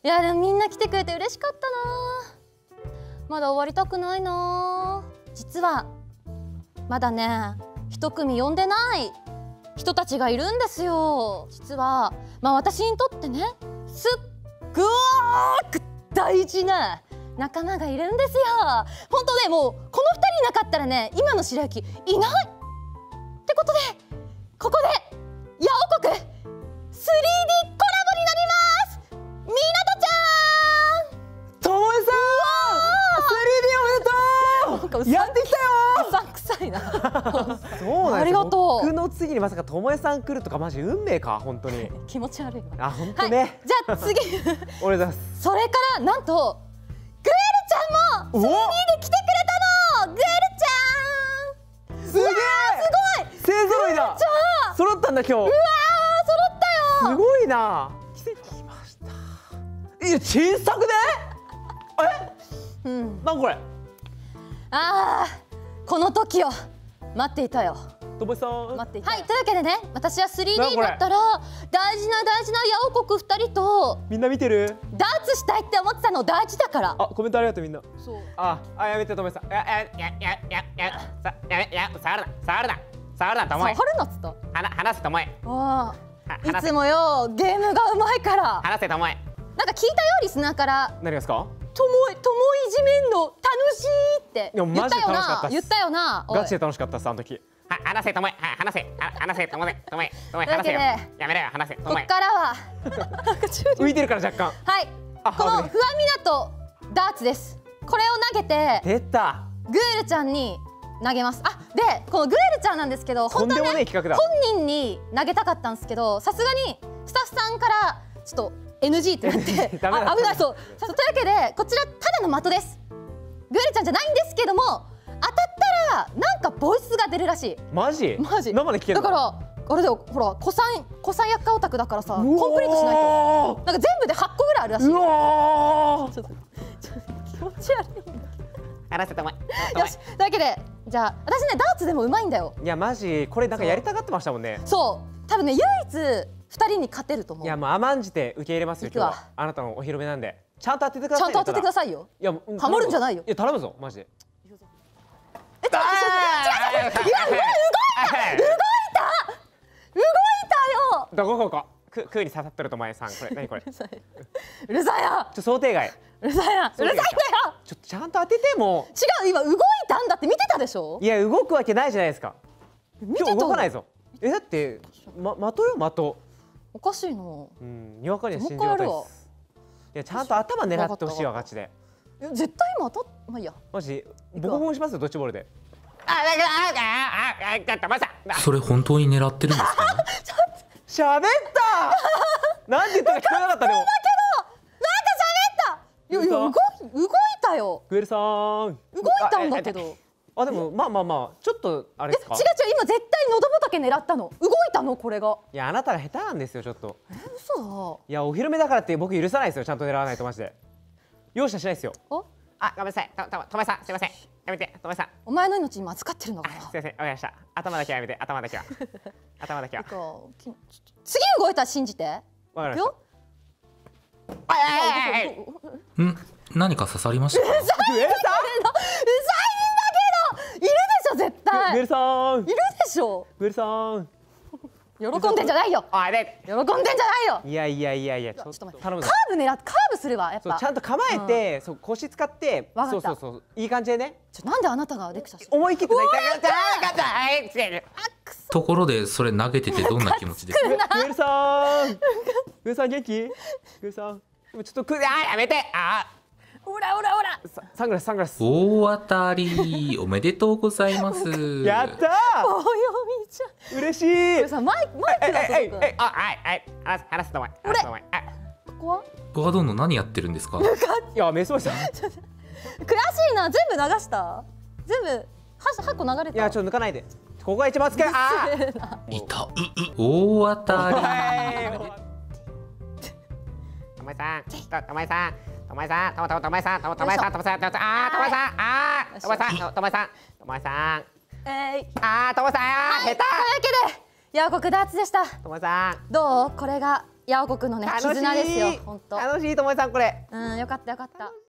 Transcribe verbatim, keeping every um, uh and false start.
いやでもみんな来てくれて嬉しかったな。まだ終わりたくないな。実はまだね一組呼んでない人たちがいるんですよ。実はまあ私にとってねすっごく大事な仲間がいるんですよ。本当ねもうこのふたりいなかったらね今の白雪いないってことで、ここでヤオコク スリーディー コラボになります。みなとちゃん、 ともえさん スリーディー おめでとう。やってきたよ。 うさんくさいな。 そうなんですよ。 ありがとう。 僕の次にまさかともえさん来るとかマジ運命か本当に。 気持ち悪いわ。 あ本当ね。 はい、じゃあ次俺です。 それからなんとグエルちゃんも スリーディー で来てくれたの。グエルちゃんすげえ。 すごい。 勢ぞろいだ。揃ったんだ今日。うわー揃ったよ。 すごいな。奇跡来ました。いや小さくね。え？うん。なんこれ。 ああこの時を待っていたよ。 ともえさん。 待っていた。はい、というわけでね私は スリーディー になったら大事な大事なヤオコクふたりとみんな見てる？ ダーツしたいって思ってたの大事だから。 あコメントありがとうみんな。 そう。 ああやめてともえさん。ややややややさやめや触るな触るな触るなともえ。 触るなっつった。 はな話せともえ。 ああいつもよゲームがうまいから。 話せともえ。 なんか聞いたよリスナーから。 何ですか？ ともえともいじめんの楽しいって言ったよな。言ったよな。 ガチで楽しかったっすあの時。は話せともえ。話せ話せともえともえともえ話せよ。やめろよ話せともえ。 こっからは浮いてるから若干。 はい。このふわみなとダーツです。これを投げて出た。 グエルちゃんに投げます。あでこのグエルちゃんなんですけど本当はね本人に投げたかったんですけどさすがにスタッフさんからちょっと エヌジー ってなって危ないそう。というわけでこちらただの的です。グエルちゃんじゃないんですけども当たったらなんかボイスが出るらしい。 マジ？ マジ。 生で聞ける。 だからあれだよほら古参古参薬価オタクだからさコンプリートしないとなんか全部ではっこぐらいあるらしい。うわちょっと気持ち悪い。話せたまえ。よしというわけでじゃあ私ねダーツでもうまいんだよ。 いやマジこれなんかやりたがってましたもんね。 そう多分ね唯一ふたりに勝てると思う。 いやもう甘んじて受け入れますよ今日は。あなたのお披露目なんでちゃんと当ててください。 ちゃんと当ててくださいよ。いやハモるんじゃないよ。 いや頼むぞマジで。 えちょっと違う違う違う。いや動いた動いた動いたよ。 どこここく空に刺さってると前さんこれ何これ。 うるさいよ。 ちょ想定外。 うるさいな。うるさいんだよ。 ちょっとちゃんと当てても。 違う今動いたんだって見てたでしょ。 いや動くわけないじゃないですか。今日動かないぞ。えだってま的よ的。 おかしいな。 うん、にわかには信じがたいです。いやちゃんと頭狙ってほしいわガチで。 絶対今当たっまあいいや。 マジボコボコしますよドッジボールで。 それ本当に狙ってるんですか？ 喋った。なんて言ったか聞こえなかったでも。 だけどなんか喋った。いやいや動い動いたよ。 グエルさん。動いたんだけど。 あでもまあまあまあちょっとあれですか。 違う違う今絶対喉仏狙ったの。動いたのこれが。 いやあなたが下手なんですよちょっと。 え嘘だ。 いやお披露目だからって僕許さないですよちゃんと狙わないとマジで。容赦しないですよ。あごめんなさいととともえさんすいませんやめてともえさん。 お前の命今扱ってるのかな。 すいませんわかりました。頭だけはやめて頭だけは。頭だけは。 次動いたら信じて。 わかりました。 ん何か刺さりました。 うざいんだけどうざいんだけどいるでしょ絶対。 グエルさんいるでしょ。 グエルさん喜んでんじゃないよ。あれ喜んでんじゃないよ。 いやいやいやいやちょっと頼むぞ。 カーブ狙ってカーブするわやっぱ。 ちゃんと構えてそう腰使ってそうそうそういい感じでね。 ちょなんであなたがレクチャーして思い切ってところでそれ投げててどんな気持ちですか？ グエルさんグエルさん元気？グエルさんちょっとくあやめてあオラオラオラサングラスサングラス大当たりおめでとうございます。 やったーおよみちゃん嬉しい。 マイマイクだええあはいはい話すとお前話すとお前ここはゴアドンの何やってるんですか？ いやメスボイさん悔しいな全部流した全部ははこ流れた。 いやちょっと抜かないでここが一番つけあいた大当たり。 ともえさんともえさんともえさんともともえさんともともえさんともさんともさんあともえさんあともえさんともえさんともえさんえいあともえさん下手。というわけでヤオコクダーツでした。 ともえさんどうこれがヤオコくんのね楽しい絆ですよ本当。 楽しいともえさんこれ。 うんよかったよかった。